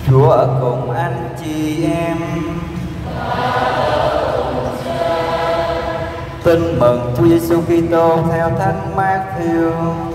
Chúa ở cùng anh chị em. Tin mừng Chúa Giêsu Kitô theo Thánh Mác-thiêu.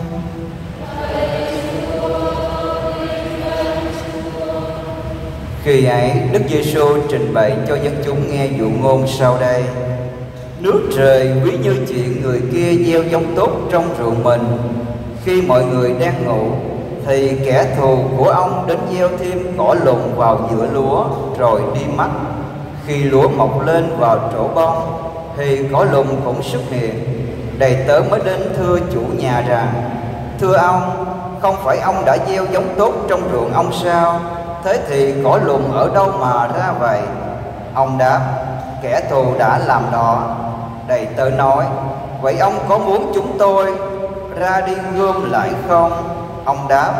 Khi ấy, Đức Giêsu trình bày cho dân chúng nghe dụ ngôn sau đây: Nước trời ví như chuyện người kia gieo giống tốt trong ruộng mình. Khi mọi người đang ngủ, thì kẻ thù của ông đến gieo thêm cỏ lùng vào giữa lúa, rồi đi mất. Khi lúa mọc lên vào trổ bông, thì cỏ lùng cũng xuất hiện. Đầy tớ mới đến thưa chủ nhà rằng: Thưa ông, không phải ông đã gieo giống tốt trong ruộng ông sao? Thế thì cỏ lùng ở đâu mà ra vậy? Ông đáp: Kẻ thù đã làm đó. Đầy tớ nói: Vậy ông có muốn chúng tôi ra đi gom lại không? Ông đáp: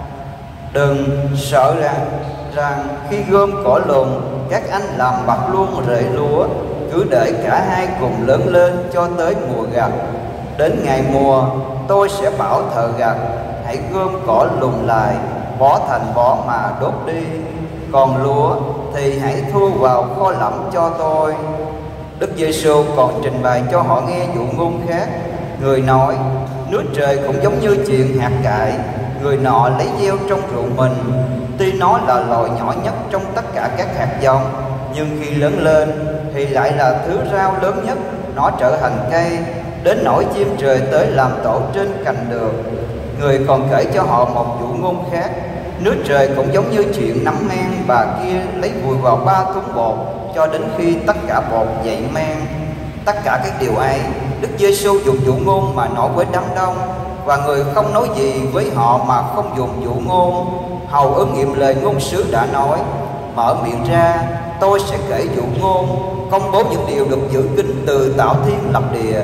Đừng sợ rằng khi gom cỏ lùng, các anh làm bật luôn rễ lúa. Cứ để cả hai cùng lớn lên cho tới mùa gặt. Đến ngày mùa, tôi sẽ bảo thợ gặt: Hãy gom cỏ lùng lại, bó thành bó mà đốt đi. Còn lúa thì hãy thu vào kho lẫm cho tôi. Đức Giêsu còn trình bày cho họ nghe dụ ngôn khác. Người nói: Nước trời cũng giống như chuyện hạt cải, người nọ lấy gieo trong ruộng mình. Tuy nó là loài nhỏ nhất trong tất cả các hạt giống, nhưng khi lớn lên thì lại là thứ rau lớn nhất. Nó trở thành cây, đến nỗi chim trời tới làm tổ trên cành đường. Người còn kể cho họ một dụ ngôn khác. Nước trời cũng giống như chuyện nắm men. Bà kia lấy vùi vào 3 thúng bột, cho đến khi tất cả bột dậy men. Tất cả các điều ấy, Đức Giêsu dùng dụ ngôn mà nói với đám đông, và người không nói gì với họ mà không dùng dụ ngôn, hầu ứng nghiệm lời ngôn sứ đã nói: Mở miệng ra, tôi sẽ kể dụ ngôn, công bố những điều được giữ kinh từ tạo thiên lập địa.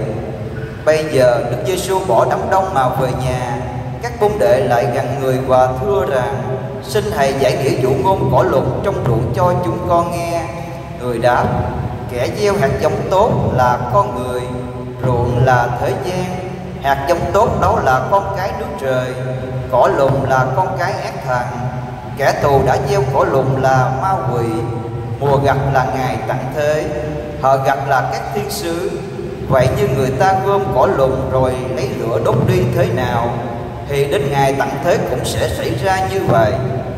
Bây giờ Đức Giêsu bỏ đám đông mà về nhà. Các môn đệ lại gần người và thưa rằng: Xin thầy giải nghĩa dụ ngôn cỏ lùng trong ruộng cho chúng con nghe. Người đáp: Kẻ gieo hạt giống tốt là con người, ruộng là thế gian. Hạt giống tốt đó là con cái nước trời, cỏ lùng là con cái ác thần. Kẻ thù đã gieo cỏ lùng là ma quỷ. Mùa gặt là ngày tận thế, họ gặt là các thiên sứ. Vậy như người ta gom cỏ lùng rồi lấy lửa đốt đi thế nào, thì đến ngày tận thế cũng sẽ xảy ra như vậy.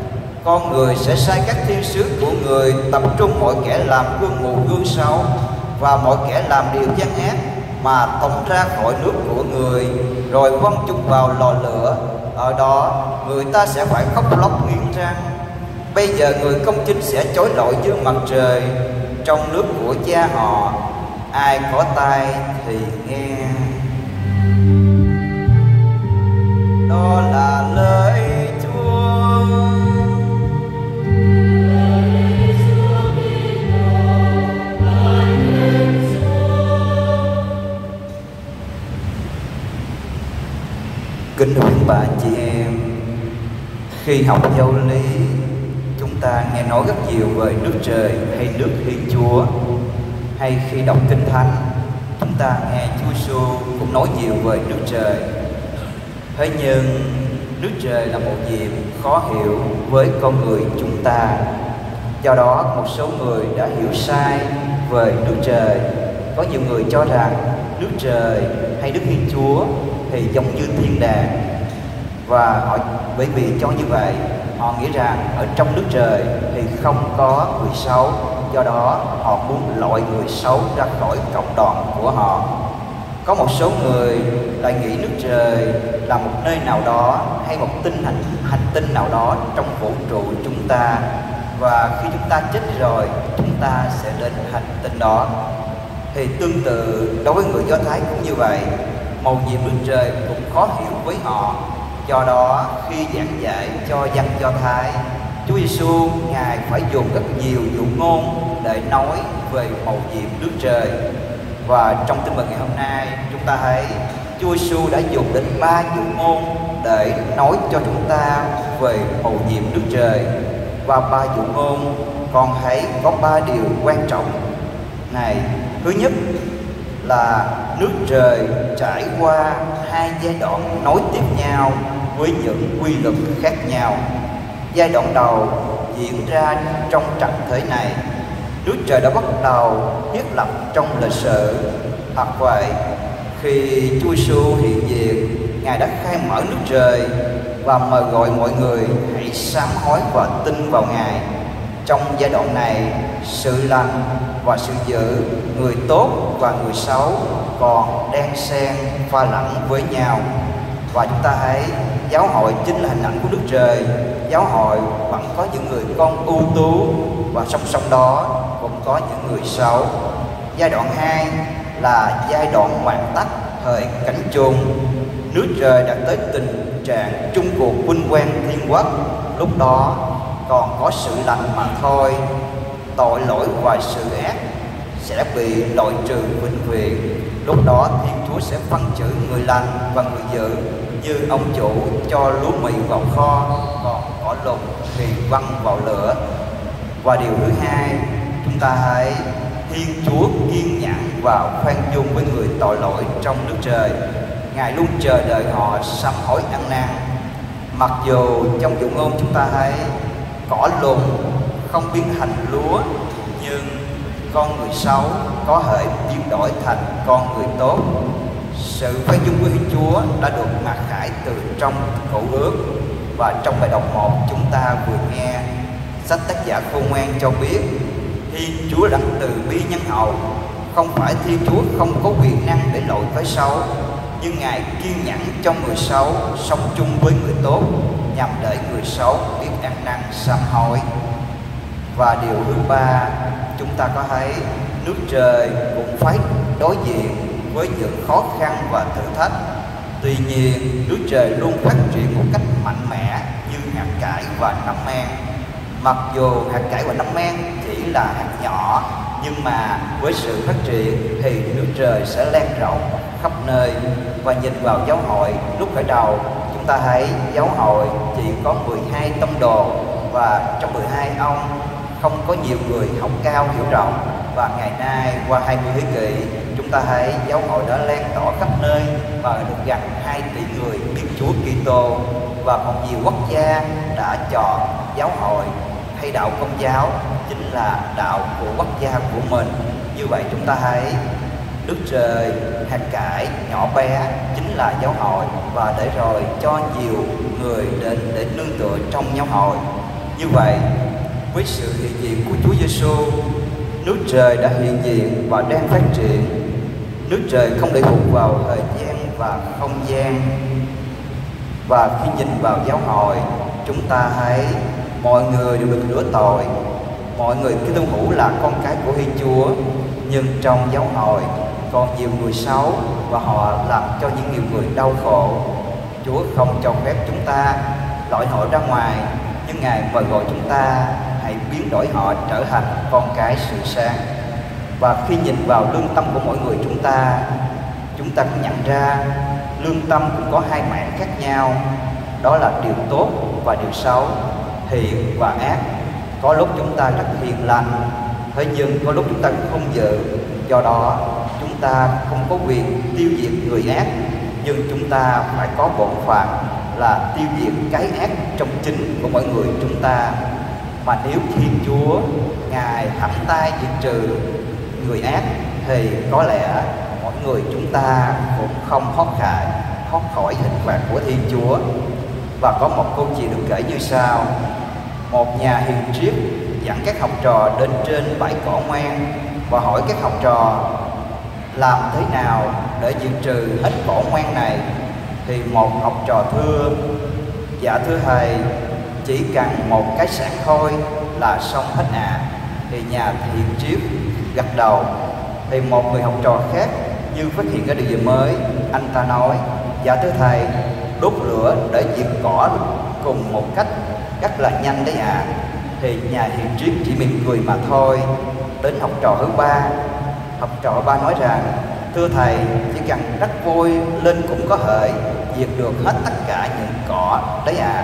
Con người sẽ sai các thiên sứ của người tập trung mọi kẻ làm gương mù gương xấu và mọi kẻ làm điều gian ác, mà tống ra khỏi nước của người, rồi quăng chúng vào lò lửa. Ở đó người ta sẽ phải khóc lóc nghiến răng. Bây giờ người công chính sẽ chói lọi dưới mặt trời trong nước của cha họ. Ai có tai thì nghe. Đó là lời Chúa. Kính thưa quý bà chị em, khi học giáo lý, chúng ta nghe nói rất nhiều về nước trời hay nước Thiên Chúa. Hay khi đọc Kinh Thánh, chúng ta nghe Chúa Giêsu cũng nói nhiều về nước trời. Thế nhưng nước trời là một gì khó hiểu với con người chúng ta. Do đó một số người đã hiểu sai về nước trời. Có nhiều người cho rằng nước trời hay Đức Thiên Chúa thì giống như thiên đàng, và họ bởi vì cho như vậy họ nghĩ rằng ở trong nước trời thì không có người xấu. Do đó họ muốn loại người xấu ra khỏi cộng đoàn của họ. Có một số người lại nghĩ nước trời là một nơi nào đó hay một hành tinh nào đó trong vũ trụ chúng ta, và khi chúng ta chết rồi chúng ta sẽ đến hành tinh đó. Thì tương tự đối với người Do Thái cũng như vậy, mầu nhiệm nước trời cũng khó hiểu với họ. Do đó khi giảng dạy cho dân Do Thái, Chúa Giêsu Ngài phải dùng rất nhiều dụ ngôn để nói về mầu nhiệm nước trời. Và trong tin mừng ngày hôm nay, chúng ta thấy Chúa Giêsu đã dùng đến 3 dụ ngôn để nói cho chúng ta về mầu nhiệm nước trời. Và 3 dụ ngôn còn thấy có 3 điều quan trọng này. Thứ nhất là nước trời trải qua 2 giai đoạn nối tiếp nhau với những quy luật khác nhau. Giai đoạn đầu diễn ra trong trần thế này. Nước trời đã bắt đầu thiết lập trong lịch sử. Thật vậy, khi Chúa Giêsu hiện diện, Ngài đã khai mở nước trời và mời gọi mọi người hãy sám hối và tin vào Ngài. Trong giai đoạn này, sự lành và sự dữ, người tốt và người xấu còn đan xen pha lẫn với nhau. Và chúng ta thấy giáo hội chính là hình ảnh của nước trời. Giáo hội vẫn có những người con ưu tú và song song đó cũng có những người xấu. Giai đoạn 2 là giai đoạn hoàn tất thời cảnh chung. Nước trời đã tới tình trạng chung cuộc vinh quang thiên quốc. Lúc đó còn có sự lành mà thôi. Tội lỗi và sự ác sẽ bị loại trừ vĩnh viễn. Lúc đó Thiên Chúa sẽ phân chữ người lành và người dữ, như ông chủ cho lúa mì vào kho, còn cỏ lùng thì văng vào lửa. Và điều thứ hai, chúng ta thấy Thiên Chúa kiên nhẫn và khoan dung với người tội lỗi trong nước trời. Ngài luôn chờ đợi họ sám hối ăn năn. Mặc dù trong dụ ngôn chúng ta thấy cỏ lùng không biến thành lúa, nhưng con người xấu có thể biến đổi thành con người tốt. Sự khoan dung của Thiên Chúa đã được mặc khải từ trong Cựu Ước. Và trong bài đọc 1 chúng ta vừa nghe, sách tác giả Khôn Ngoan cho biết Thiên Chúa đã từ bi nhân hậu. Không phải Thiên Chúa không có quyền năng để lội cái xấu, nhưng Ngài kiên nhẫn cho người xấu sống chung với người tốt, nhằm để người xấu biết ăn năn sám hối. Và điều thứ ba, chúng ta có thấy nước trời cũng phải đối diện với những khó khăn và thử thách. Tuy nhiên, nước trời luôn phát triển một cách mạnh mẽ như hạt cải và nấm men. Mặc dù hạt cải và nấm men chỉ là hạt nhỏ, nhưng mà với sự phát triển thì nước trời sẽ lan rộng khắp nơi. Và nhìn vào giáo hội lúc khởi đầu, chúng ta thấy giáo hội chỉ có 12 tông đồ, và trong 12 ông không có nhiều người học cao hiểu rộng. Và ngày nay qua 20 thế kỷ, chúng ta thấy giáo hội đã lan tỏa khắp nơi và được gần 2 tỷ người biết Chúa Kitô. Và còn nhiều quốc gia đã chọn giáo hội hay đạo Công giáo chính là đạo của quốc gia của mình. Như vậy chúng ta thấy nước trời, hạt cải nhỏ bé chính là giáo hội, và để rồi cho nhiều người đến để nương tựa trong giáo hội. Như vậy, với sự hiện diện của Chúa Giêsu, nước trời đã hiện diện và đang phát triển. Nước trời không lệ thuộc vào thời gian và không gian. Và khi nhìn vào giáo hội, chúng ta thấy mọi người đều được rửa tội. Mọi người cứ tuân thủ là con cái của Thiên Chúa. Nhưng trong giáo hội còn nhiều người xấu, và họ làm cho những nhiều người đau khổ. Chúa không cho phép chúng ta loại họ ra ngoài, nhưng Ngài mời gọi chúng ta hãy biến đổi họ trở thành con cái sự sáng. Và khi nhìn vào lương tâm của mỗi người chúng ta cũng nhận ra lương tâm cũng có hai mảng khác nhau. Đó là điều tốt và điều xấu, thiện và ác. Có lúc chúng ta rất hiền lành, thế nhưng có lúc chúng ta cũng không dự. Do đó chúng ta không có quyền tiêu diệt người ác, nhưng chúng ta phải có bổn phận là tiêu diệt cái ác trong chính của mọi người chúng ta. Mà nếu Thiên Chúa Ngài thẳng tay diệt trừ người ác thì có lẽ mọi người chúng ta cũng không thoát khỏi hình phạt của Thiên Chúa. Và có một câu chuyện được kể như sau. Một nhà hiền triết dẫn các học trò đến trên bãi cỏ ngoan và hỏi các học trò làm thế nào để diệt trừ hết cỏ ngoan này. Thì một học trò thưa: dạ thưa thầy, chỉ cần một cái sạn thôi là xong hết ạ. Thì nhà hiền triết gật đầu. Thì một người học trò khác như phát hiện ra điều gì mới, anh ta nói: dạ thưa thầy, đốt lửa để diệt cỏ cùng một cách rất là nhanh đấy ạ. Thì nhà hiền triết chỉ mỉm cười mà thôi. Đến học trò thứ ba, học trò ba nói rằng: thưa thầy, chỉ cần rắc vôi lên cũng có thể diệt được hết tất cả những cỏ đấy ạ.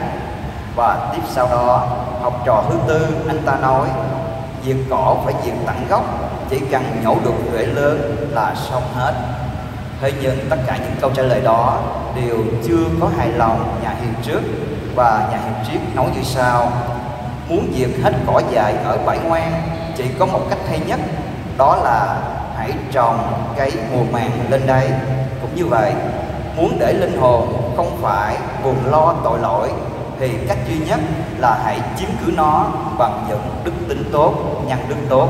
Và tiếp sau đó, học trò thứ tư, anh ta nói: diệt cỏ phải diệt tận gốc, chỉ cần nhổ được rễ lớn là xong hết. Thế nhưng tất cả những câu trả lời đó đều chưa có hài lòng nhà hiền triết. Và nhà hiền triết nói như sau: muốn diệt hết cỏ dại ở bãi ngoan, chỉ có một cách hay nhất, đó là hãy trồng cây mùa màng lên đây. Cũng như vậy, muốn để linh hồn không phải buồn lo tội lỗi, thì cách duy nhất là hãy chiếm cứ nó bằng những đức tính tốt, nhân đức tốt.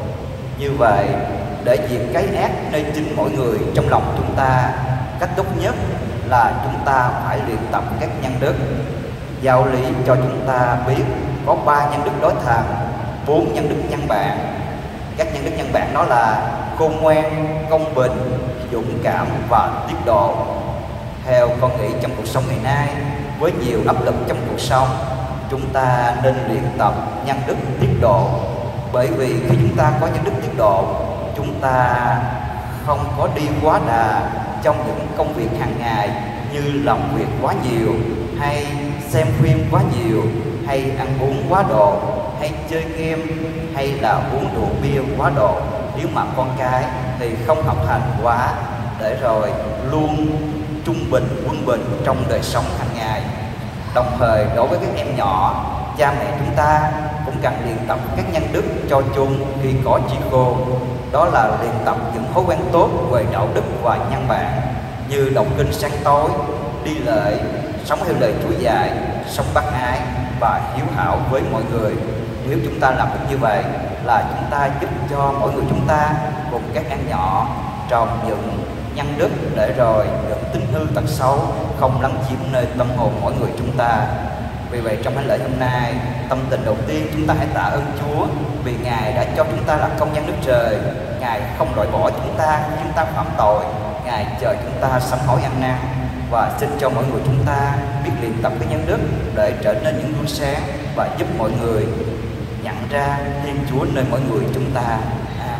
Như vậy, để diệt cái ác nơi chính mỗi người trong lòng chúng ta, cách tốt nhất là chúng ta phải luyện tập các nhân đức. Giáo lý cho chúng ta biết có 3 nhân đức đối thần, 4 nhân đức nhân bản. Các nhân đức nhân bản đó là khôn ngoan, công bình, dũng cảm và tiết độ. Theo con nghĩ trong cuộc sống ngày nay, với nhiều áp lực trong cuộc sống, chúng ta nên luyện tập nhân đức tiết độ. Bởi vì khi chúng ta có nhân đức tiết độ, chúng ta không có đi quá đà trong những công việc hàng ngày, như làm việc quá nhiều, hay xem phim quá nhiều, hay ăn uống quá độ, hay chơi game, hay là uống rượu bia quá độ. Nếu mà con cái thì không học hành quá, để rồi luôn trung bình, quân bình trong đời sống hàng ngày. Đồng thời, đối với các em nhỏ, cha mẹ chúng ta cũng cần luyện tập các nhân đức cho chúng khi có chí khôn. Đó là luyện tập những thói quen tốt về đạo đức và nhân bản, như đọc kinh sáng tối, đi lễ, sống theo lời Chúa dạy, sống bác ái và hiếu hảo với mọi người. Nếu chúng ta làm được như vậy là chúng ta giúp cho mỗi người chúng ta cùng các em nhỏ trồng những nhân đức, để rồi những tính hư tật xấu không lấn chiếm nơi tâm hồn mỗi người chúng ta. Vì vậy, trong thánh lễ hôm nay, tâm tình đầu tiên chúng ta hãy tạ ơn Chúa, vì Ngài đã cho chúng ta là công dân nước trời. Ngài không loại bỏ chúng ta khi chúng ta phạm tội. Ngài chờ chúng ta sám hối ăn năn. Và xin cho mọi người chúng ta biết luyện tập cái nhân đức để trở nên những gương sáng và giúp mọi người nhận ra Thiên Chúa nơi mỗi người chúng ta.